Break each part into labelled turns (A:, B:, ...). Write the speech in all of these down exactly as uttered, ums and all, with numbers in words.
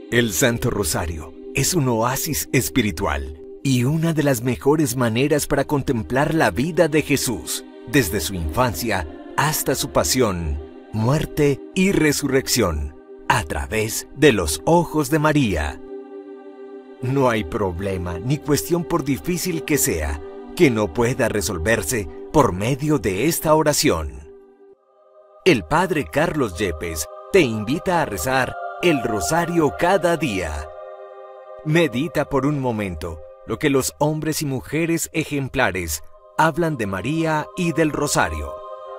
A: El Santo Rosario es un oasis espiritual y una de las mejores maneras para contemplar la vida de Jesús, desde su infancia hasta su pasión, muerte y resurrección, a través de los ojos de María. No hay problema ni cuestión, por difícil que sea, que no pueda resolverse por medio de esta oración. El Padre Carlos Yepes te invita a rezar el Rosario cada día. Medita por un momento lo que los hombres y mujeres ejemplares hablan de María y del Rosario.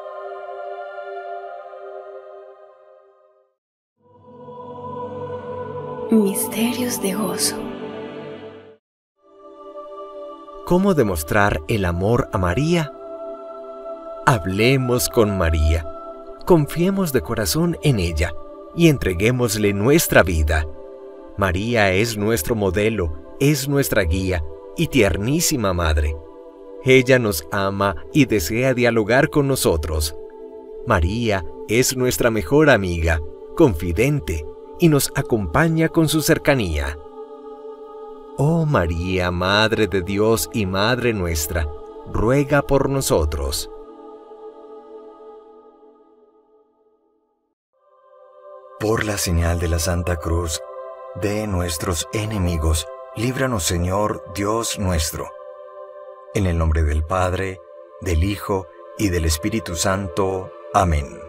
B: Misterios de gozo.
A: ¿Cómo demostrar el amor a María? Hablemos con María, confiemos de corazón en ella y entreguémosle nuestra vida. María es nuestro modelo, es nuestra guía y tiernísima madre. Ella nos ama y desea dialogar con nosotros. María es nuestra mejor amiga, confidente, y nos acompaña con su cercanía. Oh María, Madre de Dios y Madre nuestra, ruega por nosotros. Por la señal de la Santa Cruz de nuestros enemigos, líbranos, Señor Dios nuestro. En el nombre del Padre, del Hijo y del Espíritu Santo. Amén.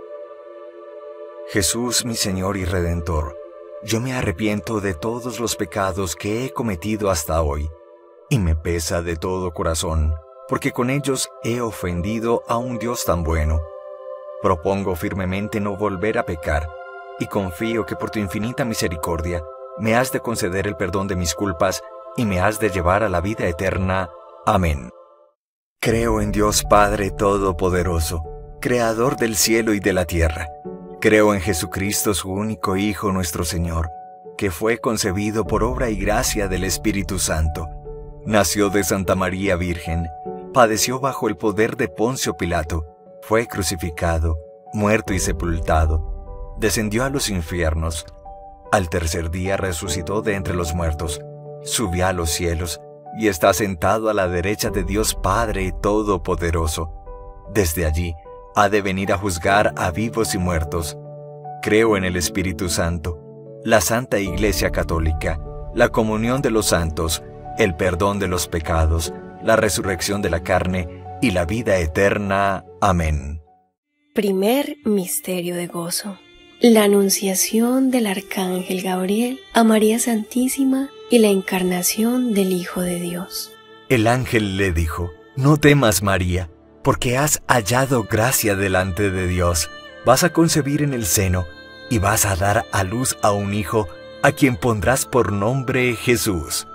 A: Jesús, mi Señor y Redentor, yo me arrepiento de todos los pecados que he cometido hasta hoy, y me pesa de todo corazón, porque con ellos he ofendido a un Dios tan bueno. Propongo firmemente no volver a pecar, y confío que por tu infinita misericordia me has de conceder el perdón de mis culpas y me has de llevar a la vida eterna. Amén. Creo en Dios Padre Todopoderoso, Creador del cielo y de la tierra. Creo en Jesucristo, su único Hijo, nuestro Señor, que fue concebido por obra y gracia del Espíritu Santo. Nació de Santa María Virgen, padeció bajo el poder de Poncio Pilato, fue crucificado, muerto y sepultado. Descendió a los infiernos. Al tercer día resucitó de entre los muertos, subió a los cielos y está sentado a la derecha de Dios Padre Todopoderoso. Desde allí ha de venir a juzgar a vivos y muertos. Creo en el Espíritu Santo, la Santa Iglesia Católica, la comunión de los santos, el perdón de los pecados, la resurrección de la carne y la vida eterna. Amén.
B: Primer misterio de gozo. La anunciación del Arcángel Gabriel a María Santísima y la encarnación del Hijo de Dios.
A: El ángel le dijo: No temas, María, porque has hallado gracia delante de Dios. Vas a concebir en el seno y vas a dar a luz a un hijo, a quien pondrás por nombre Jesús.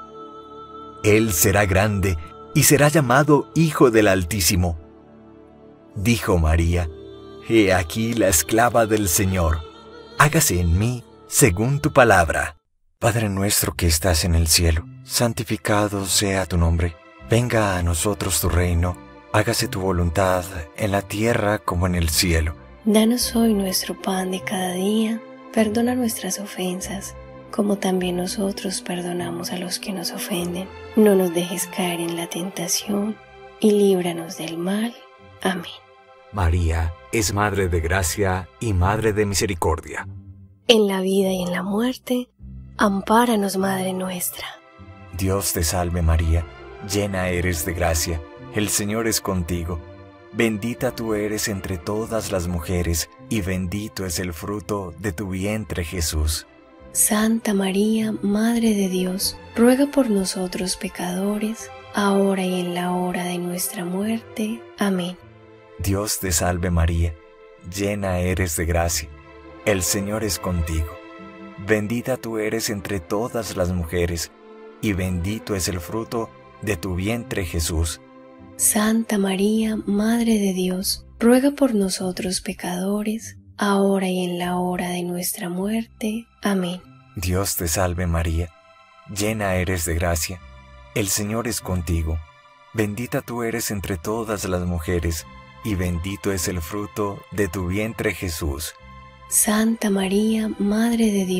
A: Él será grande y será llamado Hijo del Altísimo. Dijo María: He aquí la esclava del Señor. Hágase en mí según tu palabra. Padre nuestro que estás en el cielo, santificado sea tu nombre. Venga a nosotros tu reino. Hágase tu voluntad en la tierra como en el cielo.
B: Danos hoy nuestro pan de cada día. Perdona nuestras ofensas, como también nosotros perdonamos a los que nos ofenden. No nos dejes caer en la tentación y líbranos del mal. Amén.
A: María es Madre de Gracia y Madre de Misericordia.
B: En la vida y en la muerte, ampáranos, Madre nuestra.
A: Dios te salve María, llena eres de gracia, el Señor es contigo. Bendita tú eres entre todas las mujeres, y bendito es el fruto de tu vientre Jesús.
B: Santa María, Madre de Dios, ruega por nosotros pecadores, ahora y en la hora de nuestra muerte. Amén.
A: Dios te salve María, llena eres de gracia, el Señor es contigo. Bendita tú eres entre todas las mujeres, y bendito es el fruto de tu vientre Jesús.
B: Santa María, Madre de Dios, ruega por nosotros pecadores, ahora y en la hora de nuestra muerte. Amén.
A: Dios te salve María, llena eres de gracia, el Señor es contigo. Bendita tú eres entre todas las mujeres, y bendito es el fruto de tu vientre Jesús.
B: Santa María, Madre de Dios,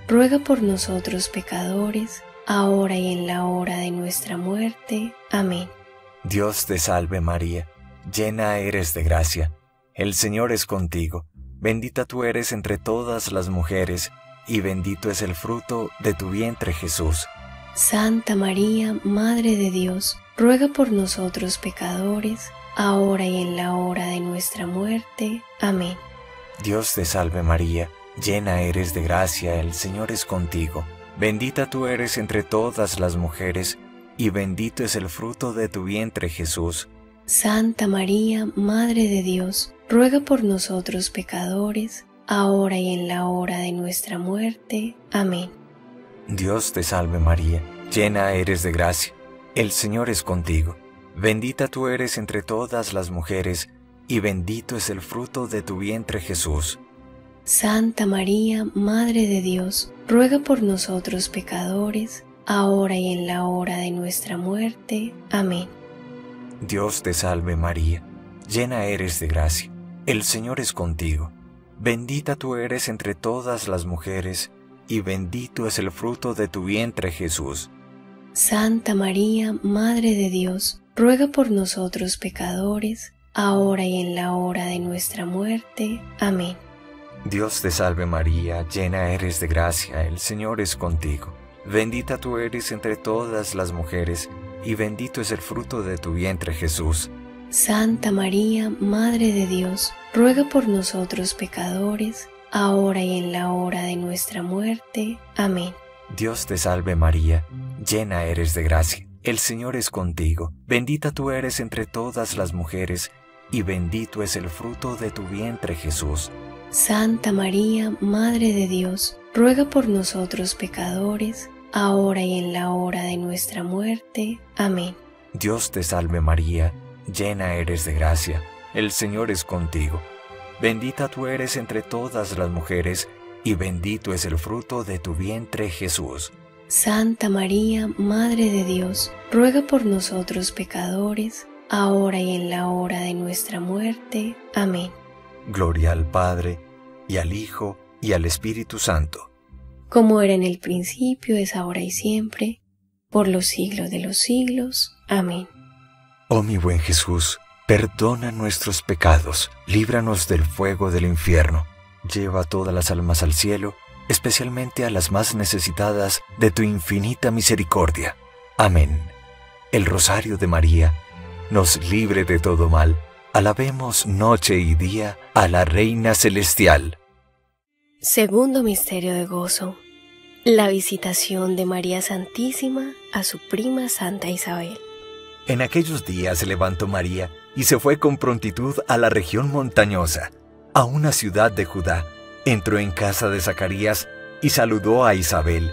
B: ruega por nosotros pecadores, ahora y en la hora de nuestra muerte. Amén.
A: Dios te salve María, llena eres de gracia, el Señor es contigo, bendita tú eres entre todas las mujeres, y bendito es el fruto de tu vientre Jesús.
B: Santa María, Madre de Dios, ruega por nosotros pecadores, ahora y en la hora de nuestra muerte. Amén.
A: Dios te salve María, llena eres de gracia, el Señor es contigo, bendita tú eres entre todas las mujeres, y bendito es el fruto de tu vientre Jesús.
B: Santa María, Madre de Dios, ruega por nosotros pecadores, ahora y en la hora de nuestra muerte. Amén.
A: Dios te salve María, llena eres de gracia, el Señor es contigo, bendita tú eres entre todas las mujeres, y bendito es el fruto de tu vientre Jesús.
B: Santa María, Madre de Dios, ruega por nosotros pecadores, ahora y en la hora de nuestra muerte. Amén.
A: Dios te salve María, llena eres de gracia, el Señor es contigo, bendita tú eres entre todas las mujeres, y bendito es el fruto de tu vientre Jesús.
B: Santa María, Madre de Dios, ruega por nosotros pecadores, ahora y en la hora de nuestra muerte. Amén.
A: Dios te salve María, llena eres de gracia, el Señor es contigo, bendita tú eres entre todas las mujeres, y bendito es el fruto de tu vientre Jesús.
B: Santa María, Madre de Dios, ruega por nosotros pecadores, ahora y en la hora de nuestra muerte. Amén.
A: Dios te salve María, llena eres de gracia, el Señor es contigo, bendita tú eres entre todas las mujeres, y bendito es el fruto de tu vientre Jesús.
B: Santa María, Madre de Dios, ruega por nosotros pecadores, ahora y en la hora de nuestra muerte. Amén.
A: Dios te salve María, llena eres de gracia, el Señor es contigo, bendita tú eres entre todas las mujeres, y bendito es el fruto de tu vientre Jesús.
B: Santa María, Madre de Dios, ruega por nosotros pecadores, ahora y en la hora de nuestra muerte. Amén.
A: Gloria al Padre, y al Hijo, y al Espíritu Santo.
B: Como era en el principio, es ahora y siempre, por los siglos de los siglos. Amén.
A: Oh mi buen Jesús, perdona nuestros pecados, líbranos del fuego del infierno, lleva todas las almas al cielo, especialmente a las más necesitadas de tu infinita misericordia. Amén. El Rosario de María nos libre de todo mal. Alabemos noche y día a la Reina Celestial.
B: Segundo misterio de gozo. La visitación de María Santísima a su prima Santa Isabel.
A: En aquellos días se levantó María y se fue con prontitud a la región montañosa, a una ciudad de Judá. Entró en casa de Zacarías y saludó a Isabel.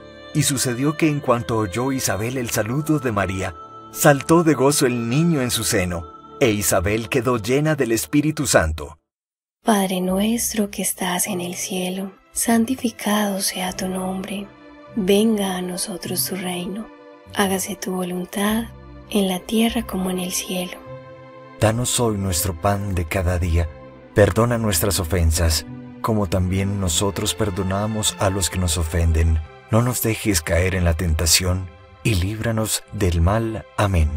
A: Y sucedió que en cuanto oyó Isabel el saludo de María, saltó de gozo el niño en su seno, e Isabel quedó llena del Espíritu Santo.
B: Padre nuestro que estás en el cielo, santificado sea tu nombre. Venga a nosotros tu reino. Hágase tu voluntad, en la tierra como en el cielo.
A: Danos hoy nuestro pan de cada día. Perdona nuestras ofensas, como también nosotros perdonamos a los que nos ofenden. No nos dejes caer en la tentación, y líbranos del mal. Amén.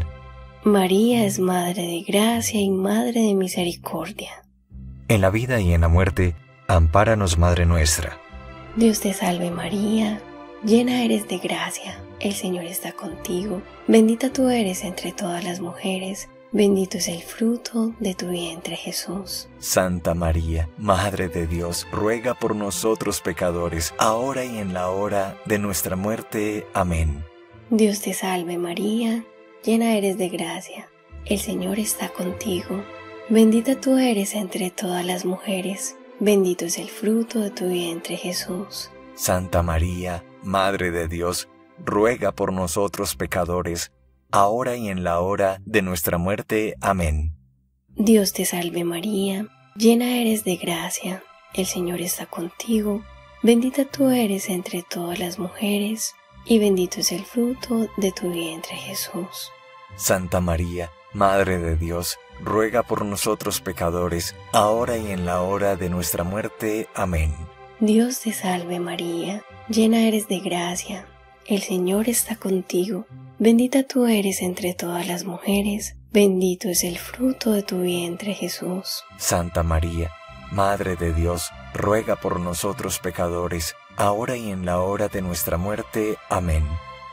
B: María es Madre de Gracia y Madre de Misericordia.
A: En la vida y en la muerte, ampáranos, Madre nuestra.
B: Dios te salve María, llena eres de gracia, el Señor está contigo. Bendita tú eres entre todas las mujeres, bendito es el fruto de tu vientre Jesús.
A: Santa María, Madre de Dios, ruega por nosotros pecadores, ahora y en la hora de nuestra muerte. Amén.
B: Dios te salve María, llena eres de gracia, el Señor está contigo. Bendita tú eres entre todas las mujeres, bendito es el fruto de tu vientre Jesús.
A: Santa María, Madre de Dios, ruega por nosotros pecadores, ahora y en la hora de nuestra muerte. Amén.
B: Dios te salve María, llena eres de gracia, el Señor está contigo. Bendita tú eres entre todas las mujeres, y bendito es el fruto de tu vientre Jesús.
A: Santa María, Madre de Dios, ruega por nosotros pecadores, ahora y en la hora de nuestra muerte. Amén.
B: Dios te salve María, llena eres de gracia, el Señor está contigo, bendita tú eres entre todas las mujeres, bendito es el fruto de tu vientre Jesús.
A: Santa María, Madre de Dios, ruega por nosotros pecadores, ahora y en la hora de nuestra muerte. Amén.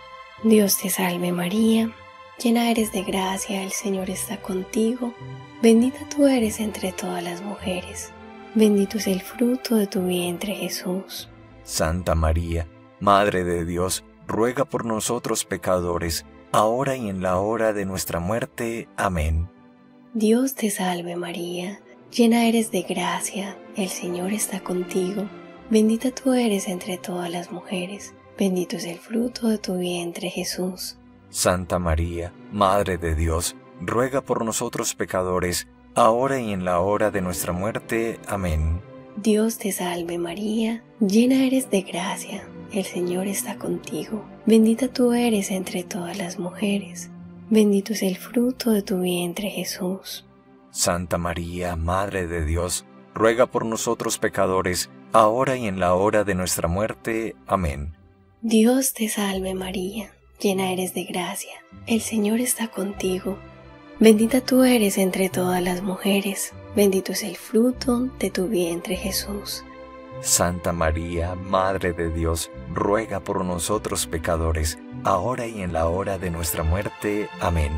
B: Dios te salve María, llena eres de gracia, el Señor está contigo, bendita tú eres entre todas las mujeres, bendito es el fruto de tu vientre Jesús.
A: Santa María, Madre de Dios, ruega por nosotros pecadores, ahora y en la hora de nuestra muerte. Amén.
B: Dios te salve María, llena eres de gracia, el Señor está contigo, bendita tú eres entre todas las mujeres, bendito es el fruto de tu vientre Jesús.
A: Santa María, Madre de Dios, ruega por nosotros pecadores, ahora y en la hora de nuestra muerte. Amén.
B: Dios te salve María, llena eres de gracia, el Señor está contigo, bendita tú eres entre todas las mujeres, bendito es el fruto de tu vientre Jesús.
A: Santa María, Madre de Dios, ruega por nosotros pecadores, ahora y en la hora de nuestra muerte. Amén.
B: Dios te salve María, llena eres de gracia, el Señor está contigo, bendita tú eres entre todas las mujeres, bendito es el fruto de tu vientre Jesús.
A: Santa María, Madre de Dios, ruega por nosotros pecadores, ahora y en la hora de nuestra muerte. Amén.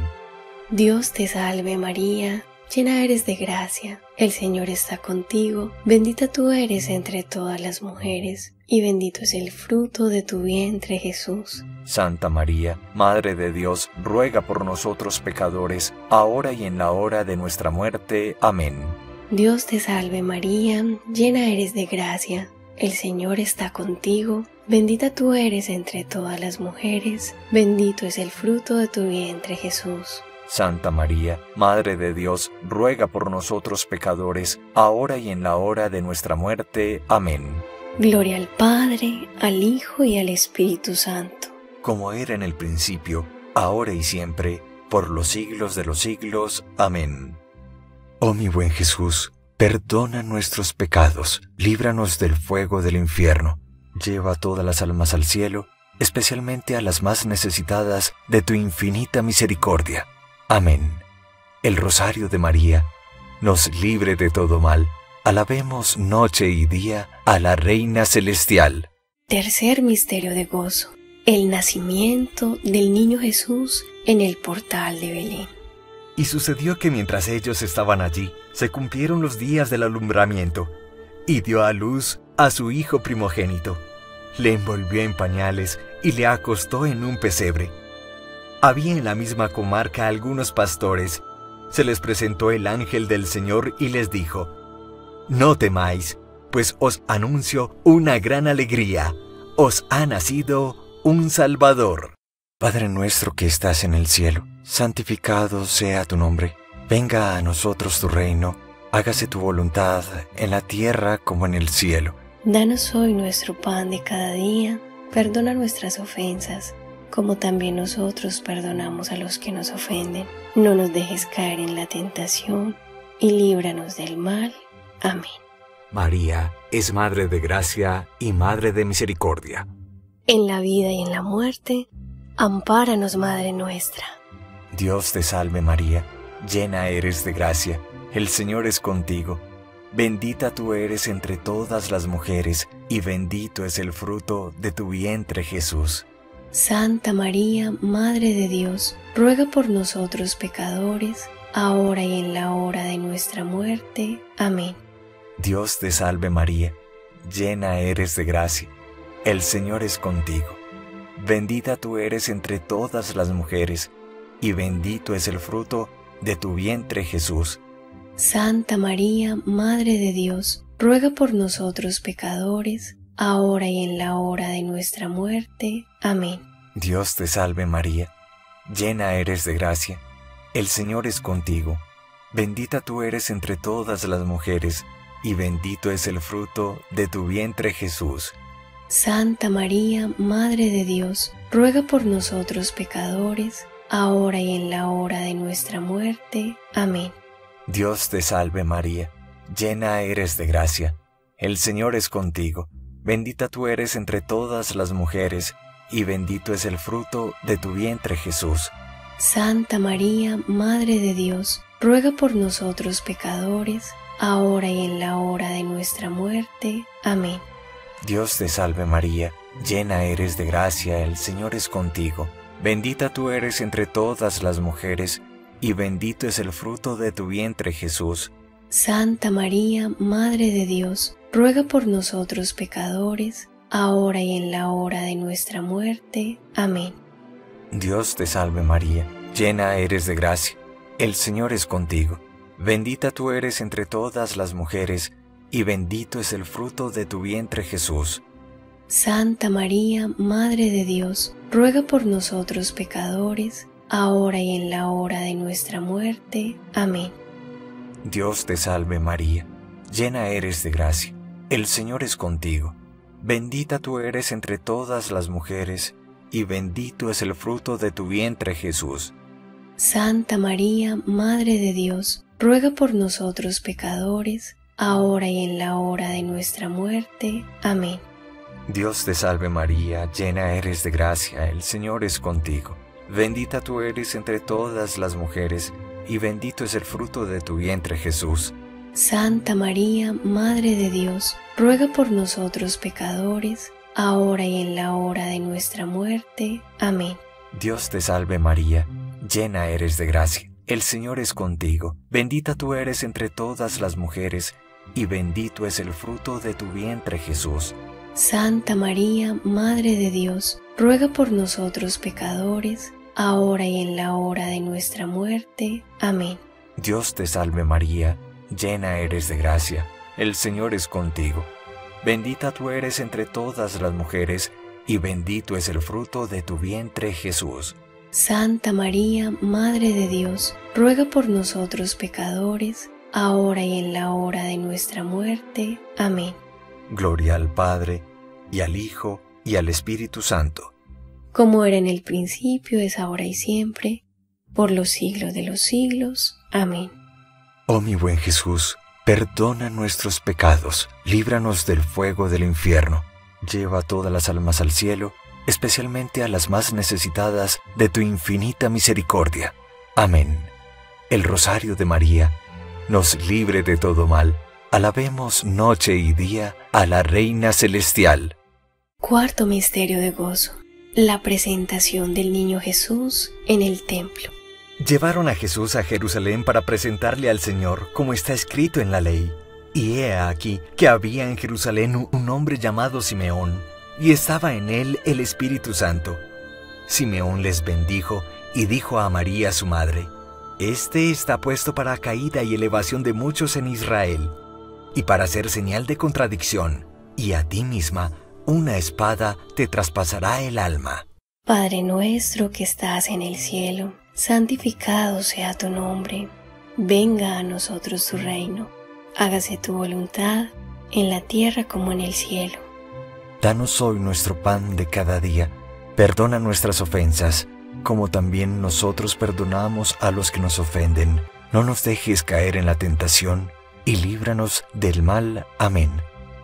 B: Dios te salve María, llena eres de gracia, el Señor está contigo, bendita tú eres entre todas las mujeres, y bendito es el fruto de tu vientre Jesús.
A: Santa María, Madre de Dios, ruega por nosotros pecadores, ahora y en la hora de nuestra muerte. Amén.
B: Dios te salve María, llena eres de gracia, el Señor está contigo, bendita tú eres entre todas las mujeres, bendito es el fruto de tu vientre Jesús.
A: Santa María, Madre de Dios, ruega por nosotros pecadores, ahora y en la hora de nuestra muerte. Amén.
B: Gloria al Padre, al Hijo y al Espíritu Santo.
A: Como era en el principio, ahora y siempre, por los siglos de los siglos. Amén. Oh mi buen Jesús, perdona nuestros pecados, líbranos del fuego del infierno, lleva a todas las almas al cielo, especialmente a las más necesitadas de tu infinita misericordia. Amén. El Rosario de María nos libre de todo mal. Alabemos noche y día a la Reina Celestial.
B: Tercer misterio de gozo: el nacimiento del niño Jesús en el portal de Belén.
A: Y sucedió que mientras ellos estaban allí, se cumplieron los días del alumbramiento, y dio a luz a su hijo primogénito. Le envolvió en pañales y le acostó en un pesebre. Había en la misma comarca algunos pastores. Se les presentó el ángel del Señor y les dijo: No temáis, pues os anuncio una gran alegría. Os ha nacido un Salvador. Padre nuestro que estás en el cielo, santificado sea tu nombre. Venga a nosotros tu reino. Hágase tu voluntad en la tierra como en el cielo.
B: Danos hoy nuestro pan de cada día. Perdona nuestras ofensas, como también nosotros perdonamos a los que nos ofenden. No nos dejes caer en la tentación, y líbranos del mal. Amén.
A: María es Madre de Gracia y Madre de Misericordia.
B: En la vida y en la muerte, ampáranos, Madre nuestra.
A: Dios te salve María, llena eres de gracia, el Señor es contigo. Bendita tú eres entre todas las mujeres, y bendito es el fruto de tu vientre Jesús.
B: Santa María, Madre de Dios, ruega por nosotros pecadores, ahora y en la hora de nuestra muerte. Amén.
A: Dios te salve María, llena eres de gracia, el Señor es contigo. Bendita tú eres entre todas las mujeres, y bendito es el fruto de tu vientre Jesús.
B: Santa María, Madre de Dios, ruega por nosotros pecadores, ahora y en la hora de nuestra muerte. Amén.
A: Dios te salve María, llena eres de gracia, el Señor es contigo. Bendita tú eres entre todas las mujeres, y bendito es el fruto de tu vientre Jesús.
B: Santa María, Madre de Dios, ruega por nosotros pecadores, ahora y en la hora de nuestra muerte. Amén.
A: Dios te salve María, llena eres de gracia, el Señor es contigo. bendita tú eres entre todas las mujeres, y bendito es el fruto de tu vientre Jesús.
B: Santa María, Madre de Dios, ruega por nosotros pecadores, ahora y en la hora de nuestra muerte. Amén.
A: Dios te salve María, llena eres de gracia, el Señor es contigo. Bendita tú eres entre todas las mujeres, y bendito es el fruto de tu vientre Jesús.
B: Santa María, Madre de Dios, ruega por nosotros pecadores, ahora y en la hora de nuestra muerte. Amén.
A: Dios te salve María, llena eres de gracia, el Señor es contigo. Bendita tú eres entre todas las mujeres, y bendito es el fruto de tu vientre Jesús.
B: Santa María, Madre de Dios, ruega por nosotros pecadores, ahora y en la hora de nuestra muerte. Amén.
A: Dios te salve María, llena eres de gracia, el Señor es contigo. Bendita tú eres entre todas las mujeres, y bendito es el fruto de tu vientre Jesús.
B: Santa María, Madre de Dios, ruega por nosotros pecadores, ahora y en la hora de nuestra muerte. Amén.
A: Dios te salve María, llena eres de gracia, el Señor es contigo. Bendita tú eres entre todas las mujeres, y bendito es el fruto de tu vientre Jesús.
B: Santa María, Madre de Dios, ruega por nosotros pecadores, ahora y en la hora de nuestra muerte. Amén.
A: Dios te salve María, llena eres de gracia, el Señor es contigo. Bendita tú eres entre todas las mujeres, y bendito es el fruto de tu vientre Jesús.
B: Santa María, Madre de Dios, ruega por nosotros pecadores, ahora y en la hora de nuestra muerte. Amén.
A: Dios te salve María, llena eres de gracia, el Señor es contigo. Bendita tú eres entre todas las mujeres, y bendito es el fruto de tu vientre Jesús.
B: Santa María, Madre de Dios, ruega por nosotros pecadores, ahora y en la hora de nuestra muerte. Amén.
A: Gloria al Padre, y al Hijo, y al Espíritu Santo.
B: Como era en el principio, es ahora y siempre, por los siglos de los siglos. Amén.
A: Oh mi buen Jesús, perdona nuestros pecados, líbranos del fuego del infierno, lleva todas las almas al cielo, especialmente a las más necesitadas de tu infinita misericordia. Amén. El Rosario de María nos libre de todo mal. Alabemos noche y día a la Reina Celestial.
B: Cuarto misterio de gozo: la presentación del niño Jesús en el templo.
A: Llevaron a Jesús a Jerusalén para presentarle al Señor, como está escrito en la ley. Y he aquí que había en Jerusalén un hombre llamado Simeón, y estaba en él el Espíritu Santo. Simeón les bendijo y dijo a María su madre: Este está puesto para caída y elevación de muchos en Israel, y para ser señal de contradicción, y a ti misma una espada te traspasará el alma.
B: Padre nuestro que estás en el cielo, santificado sea tu nombre. Venga a nosotros tu reino. Hágase tu voluntad, en la tierra como en el cielo.
A: Danos hoy nuestro pan de cada día. Perdona nuestras ofensas, como también nosotros perdonamos a los que nos ofenden. No nos dejes caer en la tentación, y líbranos del mal. Amén.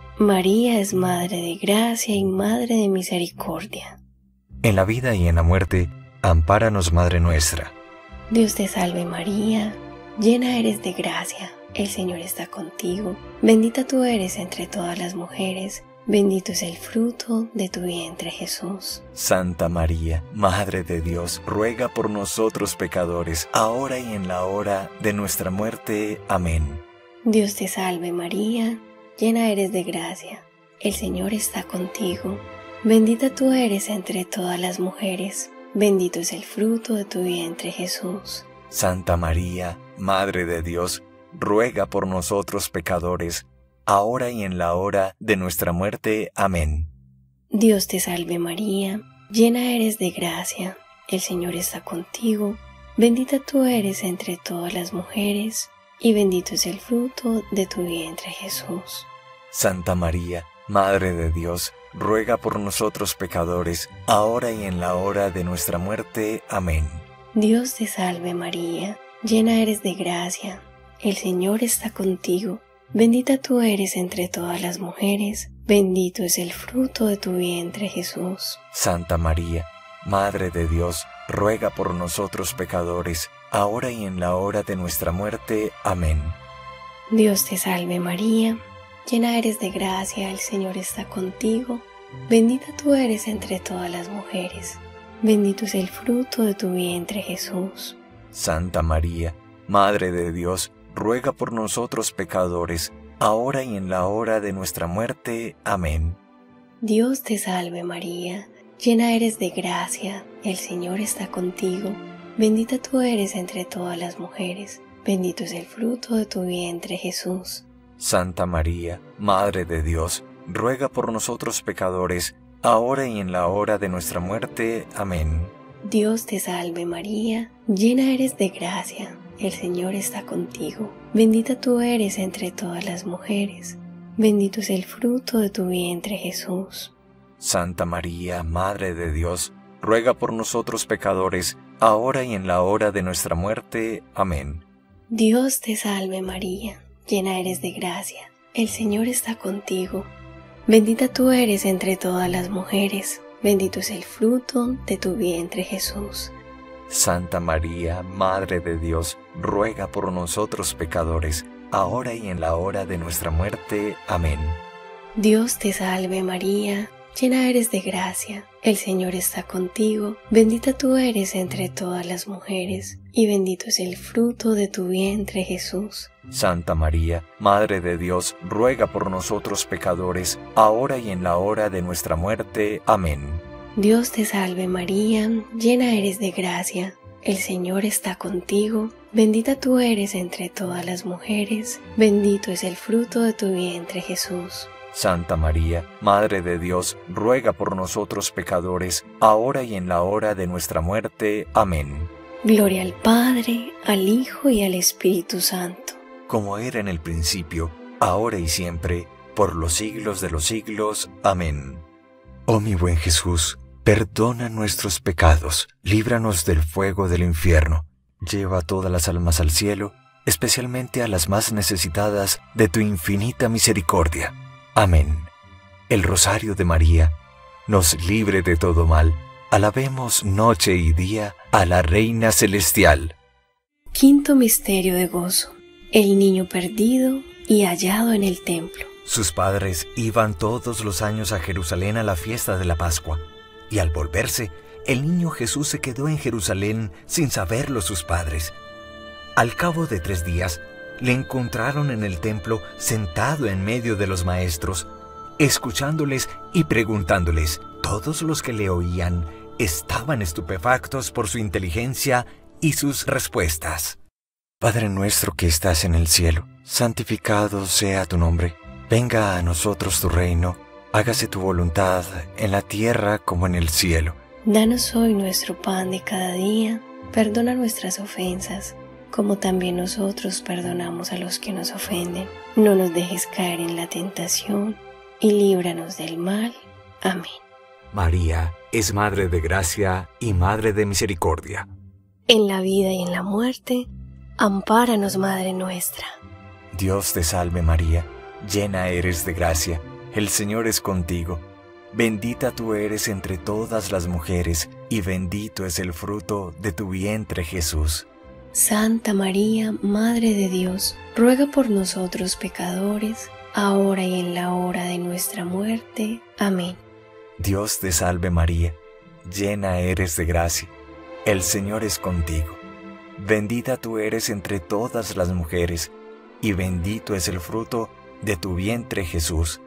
B: María es Madre de Gracia y Madre de Misericordia.
A: En la vida y en la muerte, ampáranos, Madre nuestra.
B: Dios te salve María, llena eres de gracia, el Señor está contigo. Bendita tú eres entre todas las mujeres, bendito es el fruto de tu vientre Jesús.
A: Santa María, Madre de Dios, ruega por nosotros pecadores, ahora y en la hora de nuestra muerte. Amén.
B: Dios te salve María, llena eres de gracia, el Señor está contigo. Bendita tú eres entre todas las mujeres, bendito es el fruto de tu vientre Jesús.
A: Santa María, Madre de Dios, ruega por nosotros pecadores, ahora y en la hora de nuestra muerte. Amén.
B: Dios te salve María, llena eres de gracia, el Señor está contigo. Bendita tú eres entre todas las mujeres, y bendito es el fruto de tu vientre Jesús.
A: Santa María, Madre de Dios, ruega por nosotros pecadores, ahora y en la hora de nuestra muerte. Amén.
B: Dios te salve María, llena eres de gracia, el Señor está contigo. Bendita tú eres entre todas las mujeres, bendito es el fruto de tu vientre, Jesús.
A: Santa María, Madre de Dios, ruega por nosotros pecadores, ahora y en la hora de nuestra muerte. Amén.
B: Dios te salve María, llena eres de gracia, el Señor está contigo, bendita tú eres entre todas las mujeres, bendito es el fruto de tu vientre, Jesús.
A: Santa María, Madre de Dios, ruega por nosotros pecadores, ahora y en la hora de nuestra muerte. Amén.
B: Dios te salve María, llena eres de gracia, el Señor está contigo, bendita tú eres entre todas las mujeres, bendito es el fruto de tu vientre, Jesús.
A: Santa María, Madre de Dios, ruega por nosotros pecadores, ahora y en la hora de nuestra muerte. Amén.
B: Dios te salve María, llena eres de gracia, el Señor está contigo, bendita tú eres entre todas las mujeres, bendito es el fruto de tu vientre, Jesús.
A: Santa María, Madre de Dios, ruega por nosotros pecadores, ahora y en la hora de nuestra muerte. Amén.
B: Dios te salve María, llena eres de gracia, el Señor está contigo, bendita tú eres entre todas las mujeres, bendito es el fruto de tu vientre, Jesús.
A: Santa María, Madre de Dios, ruega por nosotros pecadores, ahora y en la hora de nuestra muerte. Amén.
B: Dios te salve María, llena eres de gracia, el Señor está contigo, bendita tú eres entre todas las mujeres, y bendito es el fruto de tu vientre, Jesús.
A: Santa María, Madre de Dios, ruega por nosotros pecadores, ahora y en la hora de nuestra muerte. Amén.
B: Dios te salve María, llena eres de gracia, el Señor está contigo, bendita tú eres entre todas las mujeres, bendito es el fruto de tu vientre, Jesús.
A: Santa María, Madre de Dios, ruega por nosotros pecadores, ahora y en la hora de nuestra muerte. Amén.
B: Gloria al Padre, al Hijo y al Espíritu Santo.
A: Como era en el principio, ahora y siempre, por los siglos de los siglos. Amén. Oh mi buen Jesús, perdona nuestros pecados, líbranos del fuego del infierno, lleva a todas las almas al cielo, especialmente a las más necesitadas de tu infinita misericordia. Amén. El Rosario de María nos libre de todo mal. Alabemos noche y día a la Reina Celestial.
B: Quinto misterio de gozo. El niño perdido y hallado en el templo.
A: Sus padres iban todos los años a Jerusalén a la fiesta de la Pascua, y al volverse, el niño Jesús se quedó en Jerusalén sin saberlo sus padres. Al cabo de tres días, le encontraron en el templo sentado en medio de los maestros, escuchándoles y preguntándoles. Todos los que le oían estaban estupefactos por su inteligencia y sus respuestas. Padre nuestro que estás en el cielo, santificado sea tu nombre. Venga a nosotros tu reino, hágase tu voluntad en la tierra como en el cielo.
B: Danos hoy nuestro pan de cada día, perdona nuestras ofensas, como también nosotros perdonamos a los que nos ofenden. No nos dejes caer en la tentación, y líbranos del mal. Amén.
A: María es Madre de Gracia y Madre de Misericordia.
B: En la vida y en la muerte, ampáranos, Madre nuestra.
A: Dios te salve María, llena eres de gracia, el Señor es contigo. Bendita tú eres entre todas las mujeres, y bendito es el fruto de tu vientre, Jesús.
B: Santa María, Madre de Dios, ruega por nosotros pecadores, ahora y en la hora de nuestra muerte. Amén.
A: Dios te salve María, llena eres de gracia, el Señor es contigo. Bendita tú eres entre todas las mujeres, y bendito es el fruto de tu vientre, Jesús.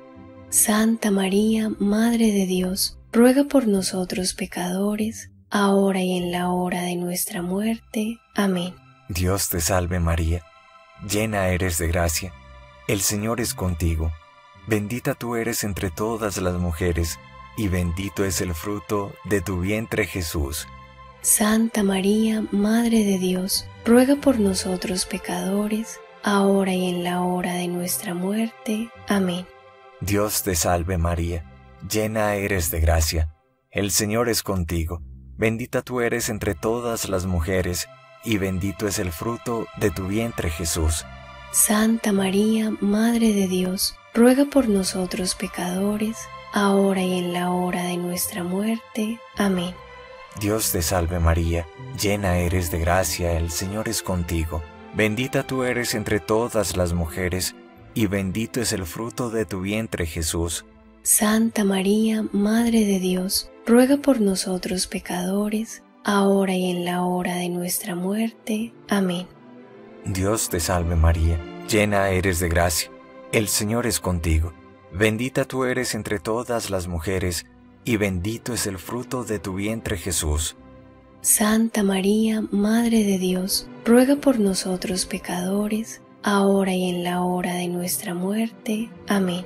B: Santa María, Madre de Dios, ruega por nosotros pecadores, ahora y en la hora de nuestra muerte. Amén.
A: Dios te salve María, llena eres de gracia, el Señor es contigo. Bendita tú eres entre todas las mujeres, y bendito es el fruto de tu vientre, Jesús.
B: Santa María, Madre de Dios, ruega por nosotros pecadores, ahora y en la hora de nuestra muerte. Amén.
A: Dios te salve María, llena eres de gracia, el Señor es contigo. Bendita tú eres entre todas las mujeres, y bendito es el fruto de tu vientre, Jesús.
B: Santa María, Madre de Dios, ruega por nosotros pecadores, ahora y en la hora de nuestra muerte. Amén.
A: Dios te salve María, llena eres de gracia, el Señor es contigo. Bendita tú eres entre todas las mujeres, y bendito es el fruto de tu vientre Jesús.
B: Santa María, Madre de Dios, ruega por nosotros pecadores, ahora y en la hora de nuestra muerte. Amén.
A: Dios te salve María, llena eres de gracia, el Señor es contigo. Bendita tú eres entre todas las mujeres, y bendito es el fruto de tu vientre Jesús.
B: Santa María, Madre de Dios, ruega por nosotros pecadores, ahora y en la hora de nuestra muerte. Amén.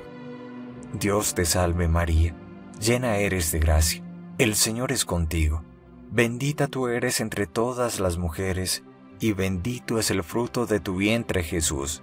A: Dios te salve María, llena eres de gracia, el Señor es contigo. Bendita tú eres entre todas las mujeres, y bendito es el fruto de tu vientre Jesús.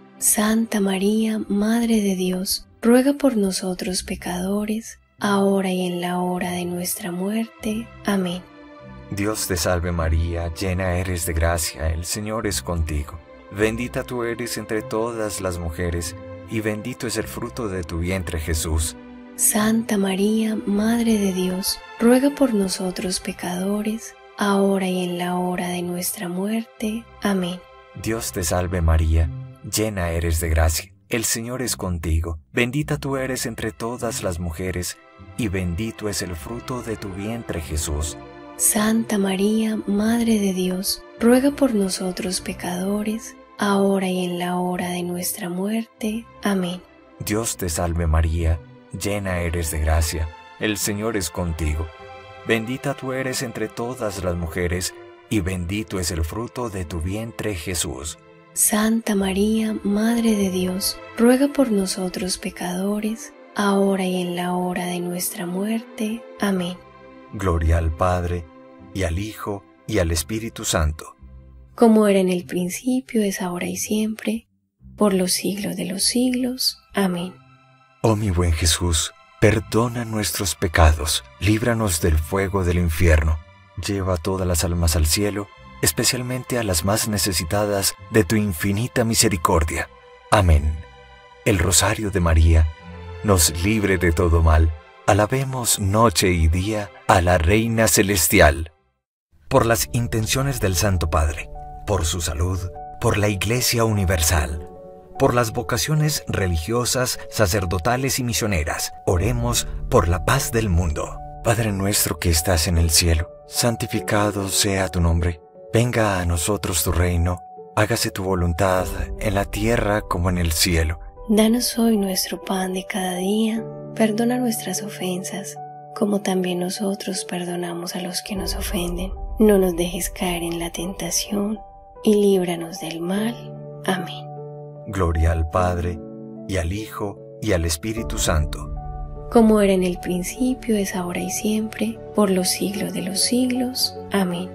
B: Santa María, Madre de Dios, ruega por nosotros pecadores, ahora y en la hora de nuestra muerte. Amén.
A: Dios te salve María, llena eres de gracia, el Señor es contigo. Bendita tú eres entre todas las mujeres, y bendito es el fruto de tu vientre Jesús.
B: Santa María, Madre de Dios, ruega por nosotros pecadores, ahora y en la hora de nuestra muerte. Amén.
A: Dios te salve María, llena eres de gracia, el Señor es contigo. Bendita tú eres entre todas las mujeres, y bendito es el fruto de tu vientre Jesús.
B: Santa María, Madre de Dios, ruega por nosotros pecadores, ahora y en la hora de nuestra muerte. Amén.
A: Dios te salve María, llena eres de gracia, el Señor es contigo. Bendita tú eres entre todas las mujeres, y bendito es el fruto de tu vientre Jesús.
B: Santa María, Madre de Dios, ruega por nosotros pecadores, ahora y en la hora de nuestra muerte. Amén.
A: Gloria al Padre, y al Hijo, y al Espíritu Santo.
B: Como era en el principio, es ahora y siempre, por los siglos de los siglos. Amén.
A: Oh mi buen Jesús, perdona nuestros pecados, líbranos del fuego del infierno, lleva todas las almas al cielo, especialmente a las más necesitadas de tu infinita misericordia. Amén. El Rosario de María nos libre de todo mal. Alabemos noche y día a la Reina Celestial. Por las intenciones del Santo Padre, por su salud, por la Iglesia Universal, por las vocaciones religiosas, sacerdotales y misioneras, oremos por la paz del mundo. Padre nuestro que estás en el cielo, santificado sea tu nombre. Venga a nosotros tu reino, hágase tu voluntad en la tierra como en el cielo.
B: Danos hoy nuestro pan de cada día, perdona nuestras ofensas, como también nosotros perdonamos a los que nos ofenden. No nos dejes caer en la tentación, y líbranos del mal. Amén.
A: Gloria al Padre, y al Hijo, y al Espíritu Santo.
B: Como era en el principio, es ahora y siempre, por los siglos de los siglos. Amén.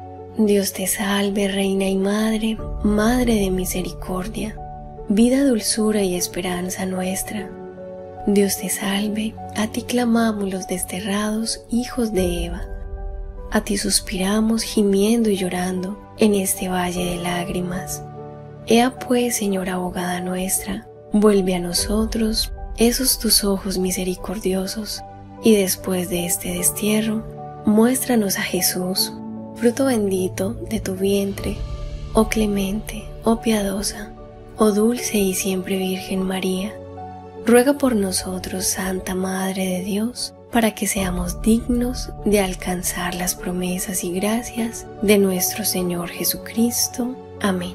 B: Dios te salve, Reina y Madre, Madre de misericordia, vida, dulzura y esperanza nuestra. Dios te salve, a ti clamamos los desterrados hijos de Eva. A ti suspiramos gimiendo y llorando en este valle de lágrimas. Ea pues, Señora abogada nuestra, vuelve a nosotros esos tus ojos misericordiosos, y después de este destierro, muéstranos a Jesús, fruto bendito de tu vientre, oh clemente, oh piadosa, oh dulce y siempre Virgen María. Ruega por nosotros, Santa Madre de Dios, para que seamos dignos de alcanzar las promesas y gracias de nuestro Señor Jesucristo. Amén.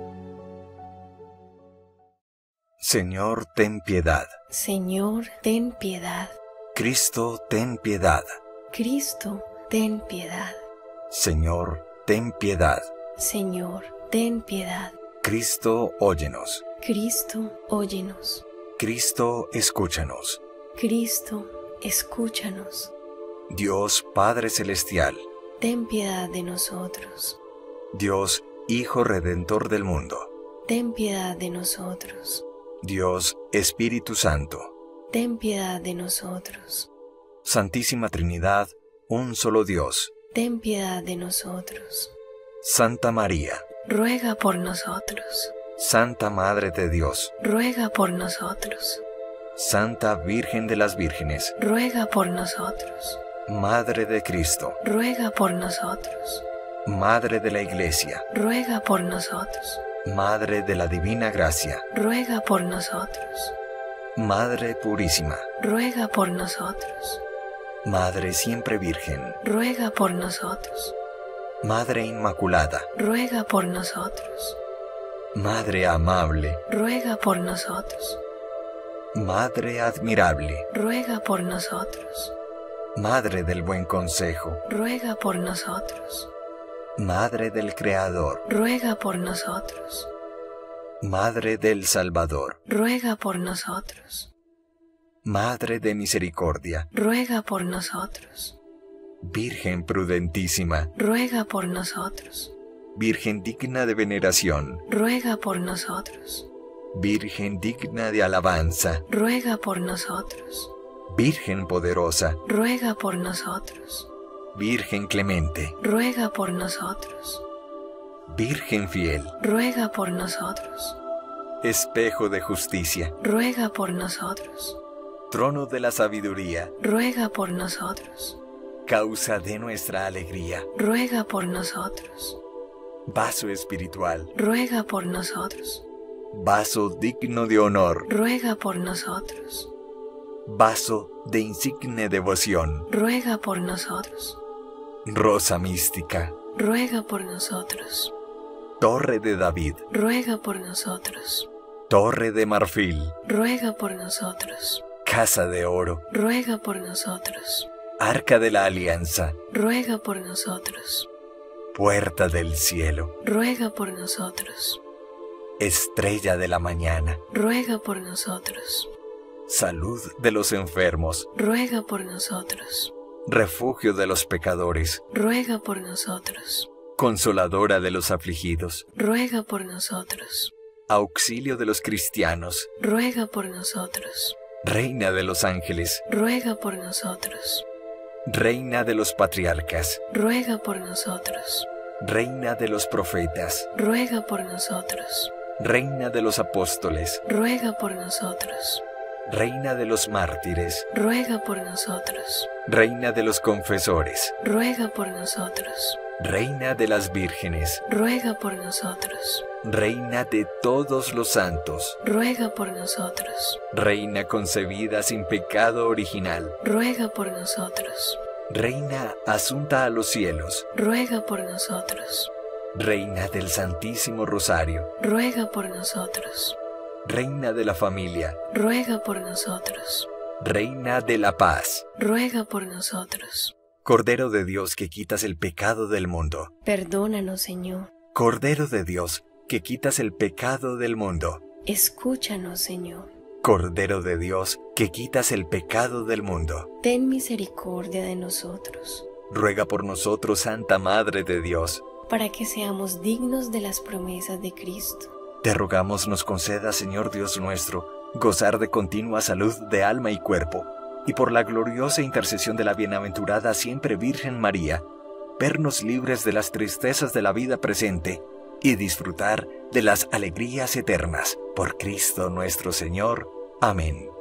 A: Señor, ten piedad.
B: Señor, ten piedad.
A: Cristo, ten piedad.
B: Cristo, ten piedad.
A: Señor, ten piedad.
B: Señor, ten piedad.
A: Cristo, óyenos.
B: Cristo, óyenos.
A: Cristo, escúchanos.
B: Cristo, escúchanos.
A: Dios Padre Celestial,
B: ten piedad de nosotros.
A: Dios Hijo Redentor del mundo,
B: ten piedad de nosotros.
A: Dios Espíritu Santo,
B: ten piedad de nosotros.
A: Santísima Trinidad, un solo Dios,
B: ten piedad de nosotros.
A: Santa María,
B: ruega por nosotros.
A: Santa Madre de Dios,
B: ruega por nosotros.
A: Santa Virgen de las Vírgenes,
B: ruega por nosotros.
A: Madre de Cristo,
B: ruega por nosotros.
A: Madre de la Iglesia,
B: ruega por nosotros.
A: Madre de la Divina Gracia,
B: ruega por nosotros.
A: Madre Purísima,
B: ruega por nosotros.
A: Madre Siempre Virgen,
B: ruega por nosotros.
A: Madre Inmaculada,
B: ruega por nosotros.
A: Madre Amable,
B: ruega por nosotros.
A: Madre Admirable,
B: ruega por nosotros.
A: Madre del Buen Consejo,
B: ruega por nosotros.
A: Madre del Creador,
B: ruega por nosotros.
A: Madre del Salvador,
B: ruega por nosotros.
A: Madre de Misericordia,
B: ruega por nosotros.
A: Virgen prudentísima,
B: ruega por nosotros.
A: Virgen digna de veneración,
B: ruega por nosotros.
A: Virgen digna de alabanza,
B: ruega por nosotros.
A: Virgen poderosa,
B: ruega por nosotros.
A: Virgen clemente,
B: ruega por nosotros.
A: Virgen fiel,
B: ruega por nosotros.
A: Espejo de justicia,
B: ruega por nosotros.
A: Trono de la sabiduría,
B: ruega por nosotros.
A: Causa de nuestra alegría,
B: ruega por nosotros.
A: Vaso espiritual,
B: ruega por nosotros.
A: Vaso digno de honor,
B: ruega por nosotros.
A: Vaso de insigne devoción,
B: ruega por nosotros.
A: Rosa mística,
B: ruega por nosotros.
A: Torre de David,
B: ruega por nosotros.
A: Torre de marfil,
B: ruega por nosotros.
A: Casa de oro,
B: ruega por nosotros.
A: Arca de la Alianza,
B: ruega por nosotros.
A: Puerta del cielo,
B: ruega por nosotros.
A: Estrella de la mañana,
B: ruega por nosotros.
A: Salud de los enfermos,
B: ruega por nosotros.
A: Refugio de los pecadores,
B: ruega por nosotros.
A: Consoladora de los afligidos,
B: ruega por nosotros.
A: Auxilio de los cristianos,
B: ruega por nosotros.
A: Reina de los ángeles,
B: ruega por nosotros.
A: Reina de los patriarcas,
B: ruega por nosotros.
A: Reina de los profetas,
B: ruega por nosotros.
A: Reina de los apóstoles,
B: ruega por nosotros.
A: Reina de los mártires,
B: ruega por nosotros.
A: Reina de los confesores,
B: ruega por nosotros.
A: Reina de las vírgenes,
B: ruega por nosotros.
A: Reina de todos los santos,
B: ruega por nosotros.
A: Reina concebida sin pecado original,
B: ruega por nosotros.
A: Reina asunta a los cielos,
B: ruega por nosotros.
A: Reina del Santísimo Rosario,
B: ruega por nosotros.
A: Reina de la familia,
B: ruega por nosotros.
A: Reina de la paz,
B: ruega por nosotros.
A: Cordero de Dios que quitas el pecado del mundo,
B: perdónanos, Señor.
A: Cordero de Dios que quitas el pecado del mundo,
B: escúchanos, Señor.
A: Cordero de Dios que quitas el pecado del mundo,
B: ten misericordia de nosotros.
A: Ruega por nosotros, Santa Madre de Dios,
B: para que seamos dignos de las promesas de Cristo.
A: Te rogamos nos conceda, Señor Dios nuestro, gozar de continua salud de alma y cuerpo, y por la gloriosa intercesión de la bienaventurada siempre Virgen María, vernos libres de las tristezas de la vida presente y disfrutar de las alegrías eternas. Por Cristo nuestro Señor. Amén.